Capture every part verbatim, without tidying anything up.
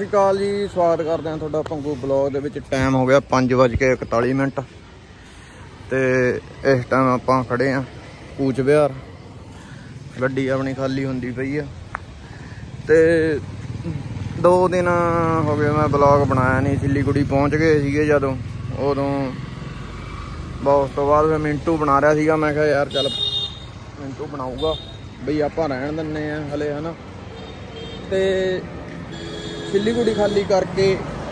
श्री अकाल जी, स्वागत करते हैं तुहाडा पंगू ब्लॉग दे विच। टाइम हो गया पाँच बज के इकताली मिनट ते इस टाइम आपां खड़े हाँ कूच बिहार। गड्डी अपनी खाली हुंदी पई आ ते दो दिन हो गए मैं ब्लॉग बनाया नहीं। सिलीगुड़ी पहुँच गए सीगे जदों, उदों बहुत तो बाद मैं मिंटू बना रहा सीगा। मैं कहा यार चल मिंटू बनाऊगा बई आपां रहन दिन्ने आ हले, है ना। ते सिलीगुड़ी खाली करके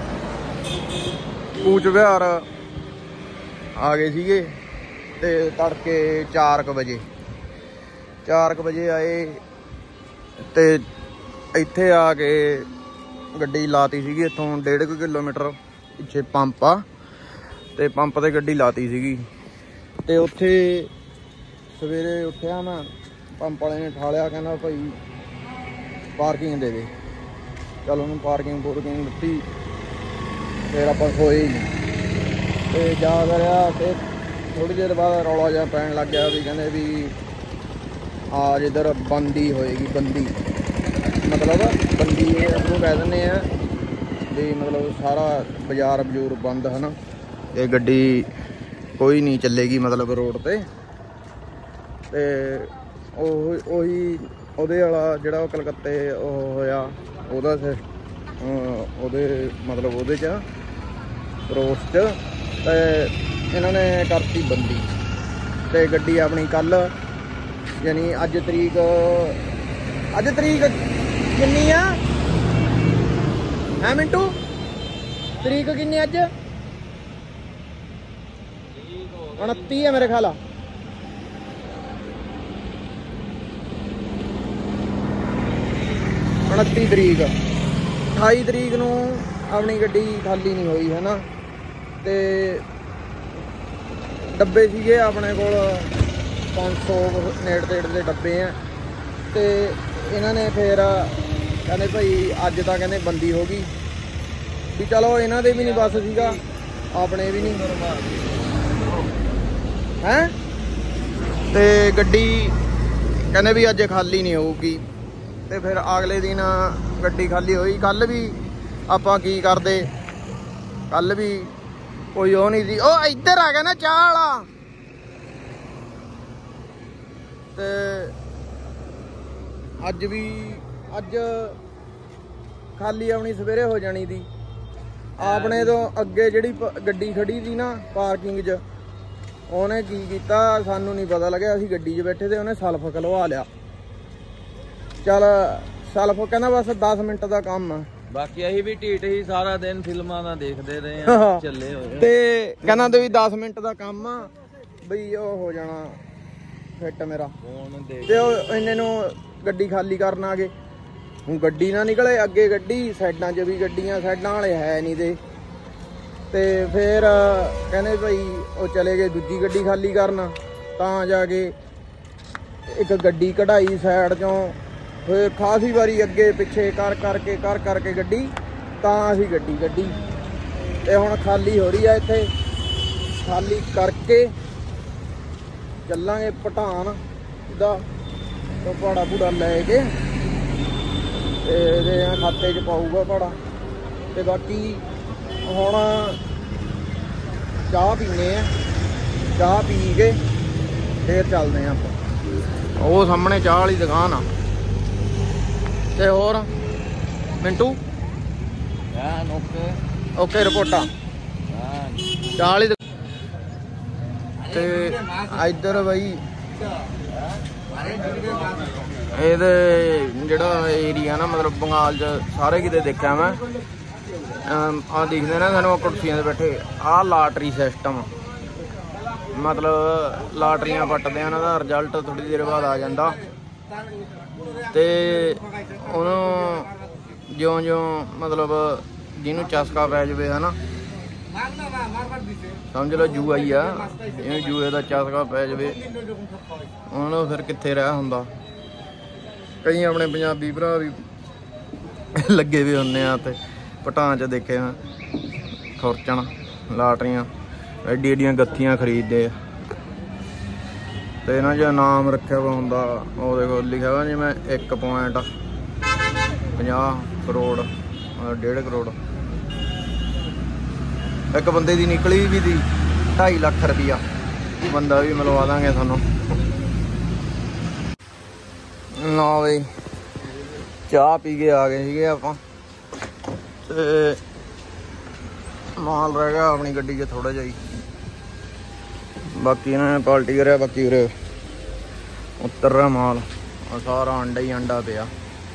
कूच बिहार आ गए सीगे ते तड़के चार क बजे चार क बजे आए ते इत्थे आके गड्डी लाती सीगी। इत्थों डेढ़ कु किलोमीटर पिछे पंप आ ते पंप ते गड्डी लाती सीगी ते उत्थे सवेरे उठिया मैं, पंप वाले ने ठा लिया, कहना भाई पार्किंग दे दे। चल उन्होंने पार्किंग पूर्किंग दिती, फिर आप सोए ही नहीं तो जाग रहा। तो थोड़ी देर बाद रौला जहा पैन लग गया भी कहने भी आज इधर बंदी होएगी। बंदी मतलब बंदी उसको कह दें भी, मतलब सारा बाजार बजूर बंद है ना, ये गड्डी कोई नहीं चलेगी मतलब रोड ते। ते ਉਹੀ ਉਹਦੇ ਵਾਲਾ ਜਿਹੜਾ ਕਲਕੱਤੇ ਉਹ ਹੋਇਆ ਉਹਦਾ ਉਹਦੇ ਮਤਲਬ ਉਹਦੇ 'ਚ ਰੋਸ 'ਚ ਤੇ ਇਹਨਾਂ ਨੇ ਕਰਤੀ ਬੰਦੀ। ਤੇ ਗੱਡੀ ਆਪਣੀ ਕੱਲ ਯਾਨੀ ਅੱਜ ਤਰੀਕ ਅੱਜ ਤਰੀਕ ਕਿੰਨੀ ਆ ਹੈ ਮਿੰਟੂ? ਤਰੀਕ ਕਿੰਨੀ ਅੱਜ? ਉਨੱਤੀ ਹੈ ਮੇਰੇ ਖਿਆਲ। उनती तरीक अठाई तरीक नूं अपनी गड्डी खाली नहीं हुई है ना। तो डब्बे सीगे अपने कोल पाँच सौ नेड़ तेड़ के डब्बे हैं। तो इन्होंने फिर कहते भाई अज तो कहते बंदी हो गई भी, चलो इन्हों दे भी नहीं बस सीगा अपने भी नहीं है। तो गड्डी कहते भी अज खाली नहीं होगी। तो फिर अगले दिन गड्डी खाली हुई। कल भी आपां की करते, कल भी कोई वो नहीं सी। ओ इधर आ गया ना चाह वाला। ते अज भी अज खाली अपनी सवेरे हो जानी थी। आपने तो अगे जिहड़ी गड्डी खड़ी थी ना पार्किंग च, उन्हें की कीता सानू नहीं पता लग्या। असीं गड्डी च बैठे थे, उन्हें सैल्फ खलवा लिया। चल सैल्फ कहना बस दस मिनट का काम है। बाकी अही भी ढीठ ही सारा दिन फिल्मां दा देखदे रहे हैं चले होए ते कहना तो भी दस मिनट का काम आ बई ओ हो जाना फिट मेरा फोन दे ते इन्ने नु गड्डी खाली करन आ गए। हुण गड्डी ना निकले अगे गड्डी, साइडां च भी गड्डियां, साइडां वाले है नहीं दे। ते फिर कहने भाई ओ चले गए दूजी गड्डी खाली करन, तां जाके एक गड्डी कढ़ाई साइड चों। फिर खासी बारी अगे पिछे कर करके कर करके गड्डी तां असीं गड्डी गड्डी ते हुण खाली हो रही है। इत्थे खाली करके चलांगे पठान दा तो भाड़ा भूड़ा लैके ते खाते च पाऊगा भाड़ा। ते बाकी हुण चाह पीने आ, चाह पी के फिर चलते हैं आपां। वो सामने चाह वाली दुकान आ। ते होर मिंटू ओके ओके रिपोर्टा चाली। ते इधर बई ये जेड़ा एरिया ना मतलब बंगाल च सारे किते देखा मैं। आ दिखते ना सानू कुर्सियां ते बैठे। आ लाटरी सिस्टम मतलब लाटरियां पट्टदे आ, उन्हां दा रिजल्ट थोड़ी देर बाद आ जांदा। ते उन्होंने ज्यों ज्यों मतलब जिन्हों चस्का पै जाए है ना, समझ लो जुआ ही आ, जिन्हों जुए का चस्का पै जाए उन्होंने फिर कित्थे रह हुंदा। कई अपने पंजाबी भरा भी लगे भी होंगे आ ते पठान च देखे खुरचन लाटरियां एडी एडियां गत्थियां खरीदते। तो इन्हों जो नाम रखे हुआ होंदा वो देखो लिखा हुआ जिवें एक पॉइंट पचास करोड़ डेढ़ करोड़ एक बंदे दी निकली भी थी ढाई लाख रुपया बंदा भी मिलवा देंगे थानू। ना बई चाह पी के आ गए सीगे आपां ते माल रह गया अपनी गड्डी च थोड़ा जिहा, बाकी इन्होंने पाल्टी करा, बाकी उरे उतर रहा माल और सारा अंडा ही अंडा पिया।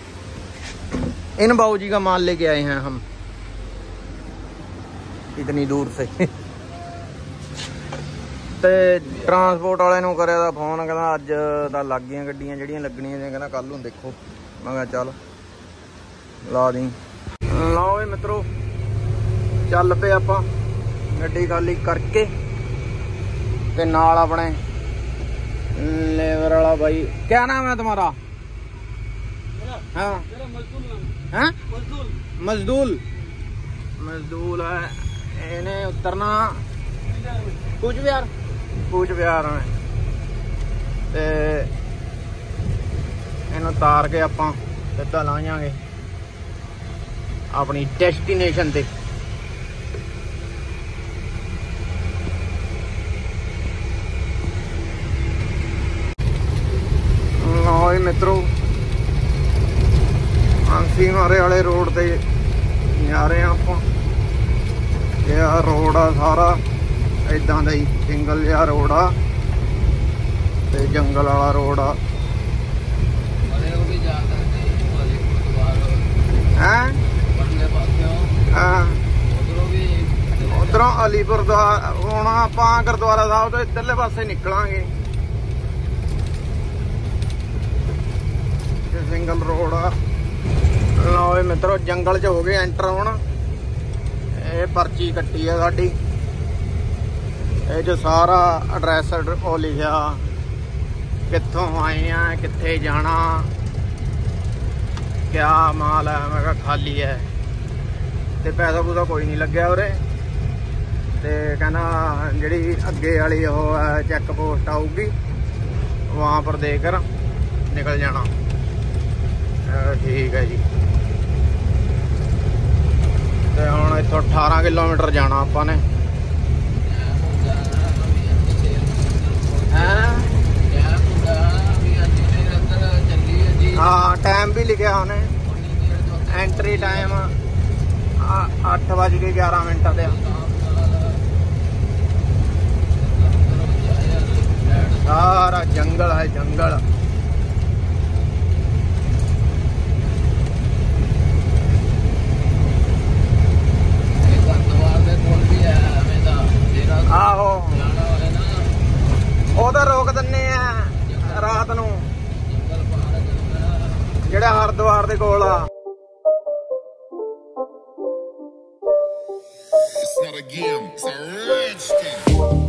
इन बाबू जी का माल लेके आए हैं हम इतनी दूर से। ते ट्रांसपोर्ट वाले नूं करिया दा फोन, कहना अज तां लग गईयां गड्डियां जिहड़ियां लगणियां ने, कहना कल नूं देखो। मैं कहा चल ला दी। लाओ मित्रों चल पे आपां गड्डी खाली करके ते नाल अपने लेबर वाला भाई। क्या नाम है तुम्हारा? हाँ हैं मजदूल मजदूल है। इन्हें उतरना कूच बिहार कूच बिहार में ते इन्हों तार के आपां सीधा ला जाएंगे अपनी डेस्टिनेशन ते। हाँ मित्रों आंसी मारे वाले रोड ते जा रहे हैं आप। यह रोड आ सारा इदां दा ही सिंगल जिहा रोड आ ते जंगल वाला रोड आ। उधरों अलीपुर हुण आपां गुरुद्वारा साहब तो इधरले पासे निकलांगे। सिंगल रोड आ। लो मित्रों जंगल च हो गए एंटर। हुण ये पर्ची कट्टी है साडी, ये सारा एड्रैस ओ लिखिया कित्थों आए हैं, कित्थे जाना, क्या माल है। मैं कहा खाली है ते पैसा पूसा कोई नहीं लग्या उरे। ते कहना जिहड़ी अगे वाली ओह है चैक पोस्ट आऊगी वहाँ पर देकर निकल जाना। ठीक है जी। ते हुण इत्थों अठारह किलोमीटर जाना आपां ने। हाँ टाइम भी लिखा उन्हें, एंट्री टाइम अठ बज के ग्यारह मिनट दे। सारा जंगल है जंगल। आहो उधर रोक दिन्ने आ रात नूं जेड़ा हरिद्वार दे कोल आ। It's not a game, it's a rich thing.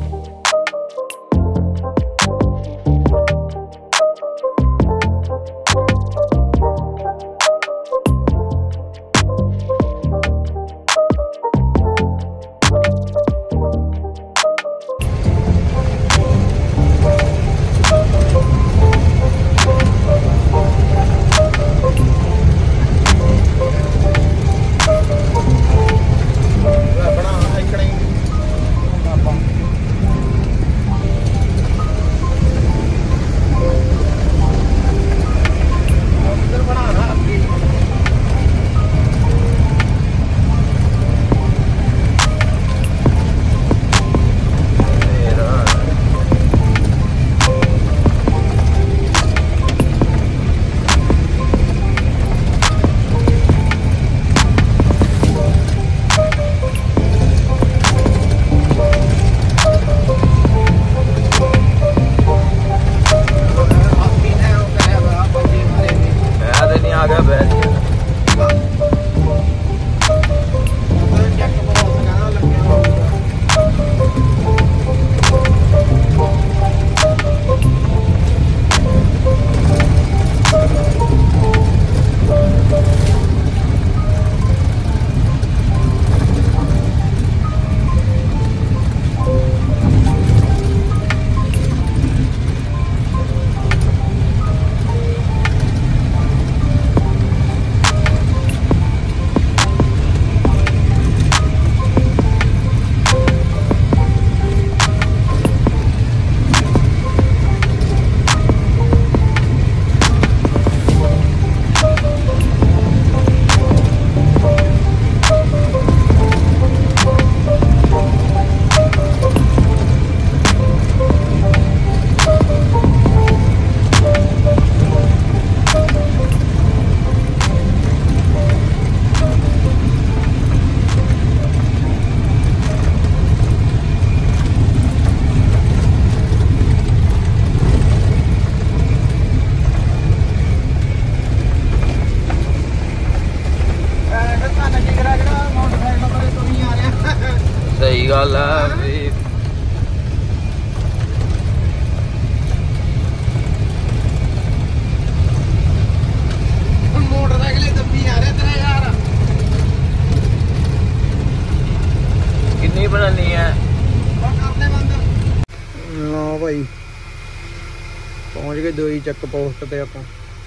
ਪਹੁੰਚ ਗਏ ਦੋਈ ਚੱਕ ਪੋਸਟ ਤੇ ਆਪਾਂ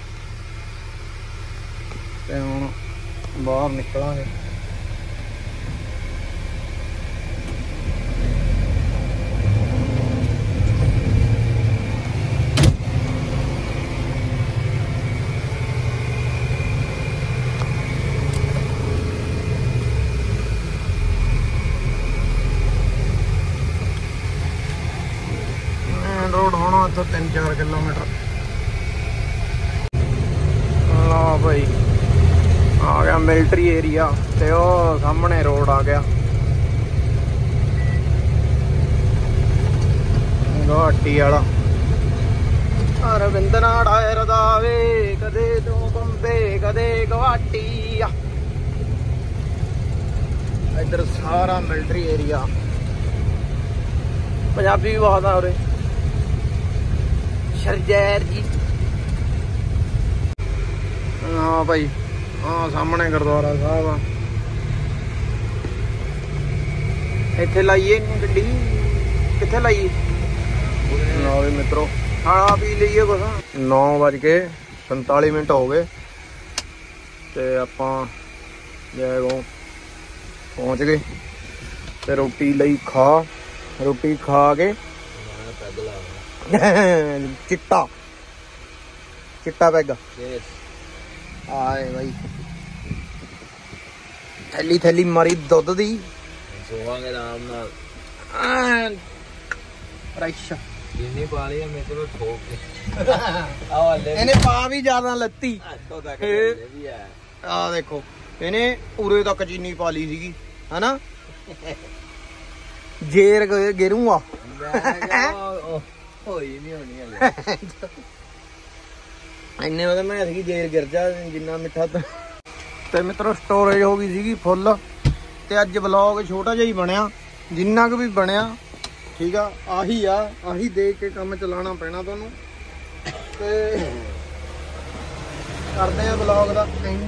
ਤੇ ਹੁਣ ਬਾਹਰ ਨਿਕਲਾਂਗੇ। रोड होना तो तीन चार किलोमीटर। लो भाई आ गया मिलिट्री एरिया ते ओ सामने रोड आ गया गुवाहाटी वाला। अरविंद नाड़ा रदावे कदे तो बंबे कदे गुवाहाटी। इधर सारा मिलिट्री एरिया। पंजाबी भी बहुत आ उरे शरजैर जी। हाँ भाई हाँ सामने गुरुद्वारा साहब आ। इत्थे लाइए गड्डी कित्थे लाइए लो भी मित्रों खाना पी लीए कुछ। नौ बज के संताली मिनट हो गए ते आपां जैगों पहुँच गए ते रोटी लई खा रोटी खा के चिट्टा चिट्टा पैग आए भाई थैली थैली मारी दुध दी सोवांगे आराम नाल। अच्छा जिन्नी पा ली मेरे को ठोक के इन्हें पा भी ज्यादा लत्ती आ देखो इन्हें उरे तक चीनी पा ली सीगी है ना जेर गिरूंगा होई नहीं होनी हले इन्ने मतलब मैं सी जेर गिर जा जिन्ना मिठा ते मित्रों स्टोरेज हो गई सीगी फुल ते अज ब्लॉग छोटा जिहा ही बनया जिन्ना क भी बनया ठीक आ आही आ आही देख के काम चलाना पैना तुहानू ते करदे आ ब्लॉग दा एंड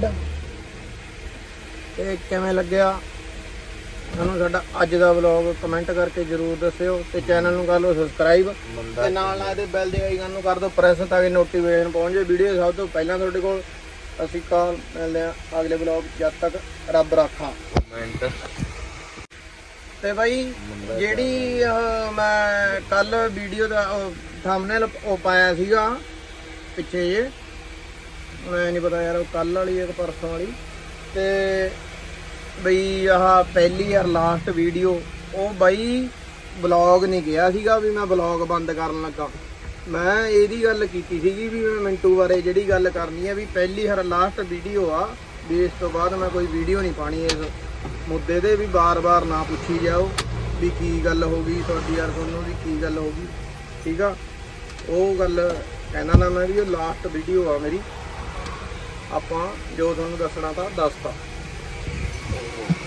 ते किवें लग्या ਤੁਹਾਨੂੰ ਸਾਡਾ ਅੱਜ ਦਾ ਵਲੌਗ ਕਮੈਂਟ ਕਰਕੇ ਜਰੂਰ ਦੱਸਿਓ ਤੇ ਚੈਨਲ ਨੂੰ ਕਰ ਲਓ ਸਬਸਕ੍ਰਾਈਬ ਤੇ ਨਾਲ ਨਾਲ ਇਹਦੇ ਬੈਲ ਦੇ ਆਈਕਨ ਨੂੰ ਕਰ ਦਿਓ ਪ੍ਰੈਸ ਤਾਂ ਕਿ ਨੋਟੀਫਿਕੇਸ਼ਨ ਪਹੁੰਚ ਜਾਏ ਵੀਡੀਓ ਸਭ ਤੋਂ ਪਹਿਲਾਂ ਤੁਹਾਡੇ ਕੋਲ। ਅਸੀਂ ਕਾਲ ਮਿਲਦੇ ਆ ਅਗਲੇ ਵਲੌਗ ਜਦ ਤੱਕ ਰੱਬ ਰਾਖਾ। ਕਮੈਂਟ ਤੇ ਬਾਈ ਜਿਹੜੀ ਮੈਂ ਕੱਲ ਵੀਡੀਓ ਦਾ ਥੰਬਨੇਲ ਉਹ ਪਾਇਆ ਸੀਗਾ ਪਿੱਛੇ ਜੇ ਮੈਂ ਨਹੀਂ ਪਤਾ ਯਾਰ ਉਹ ਕੱਲ ਵਾਲੀ ਹੈ ਕਿ ਪਰਸੋਂ ਵਾਲੀ ਤੇ बई आह पहली यार लास्ट वीडियो वो बई ब्लॉग नहीं गया सीगा भी मैं ब्लॉग बंद करन लगा। मैं यही गल कीती सीगी भी मैं मिंटू बारे जिहड़ी गल करनी है भी पहली हर लास्ट वीडियो आ भी इस तो बाद मैं कोई वीडियो नहीं पानी इस मुद्दे ते भी बार बार ना पूछी जाओ भी की गल हो गई तुहाडी यार तुहानूं भी की गल हो गई ठीक आ। वो गल कहना ना मैं भी लास्ट वीडियो आ मेरी आपां जो तुहानूं दसना था दसता।